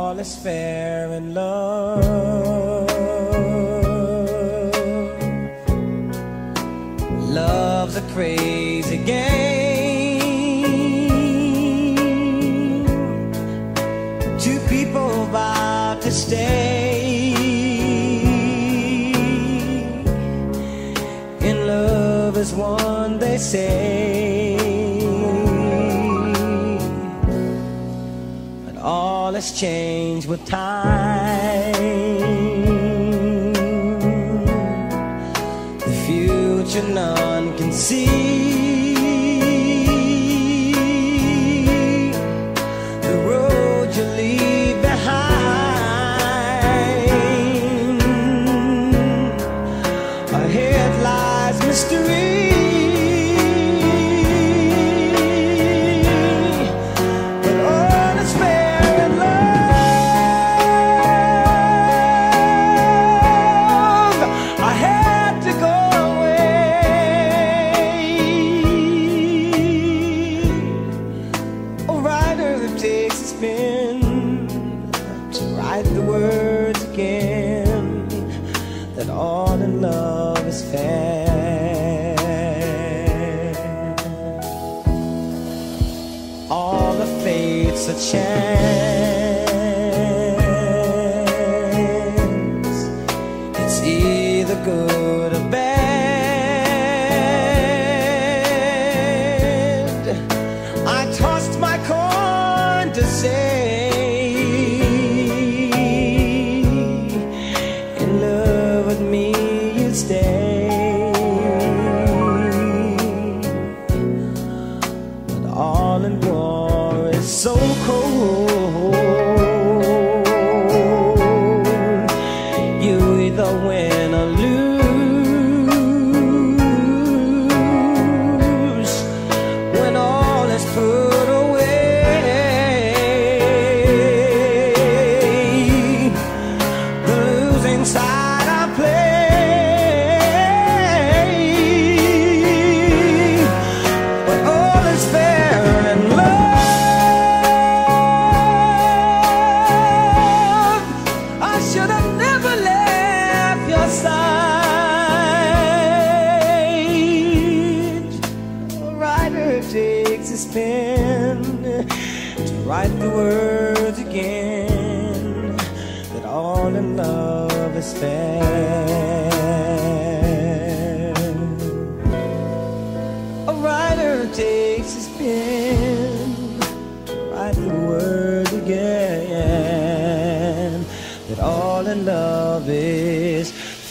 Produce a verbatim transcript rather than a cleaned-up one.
all is fair in love. Love's a crazy game. Two people vow to stay in love as one, they say. But all has changed with time. The future none can see. The road you leave behind. Ahead lies mystery. To write the words again, that all in love is fair. All the fates a chance. It's either good or bad. I tossed my coin to say, stay. But all in war is so cold. You either win or lose when all is put away. The losing side I play. Takes his pen to write the words again, that all in love is fair. A writer takes his pen to write the words again, that all in love is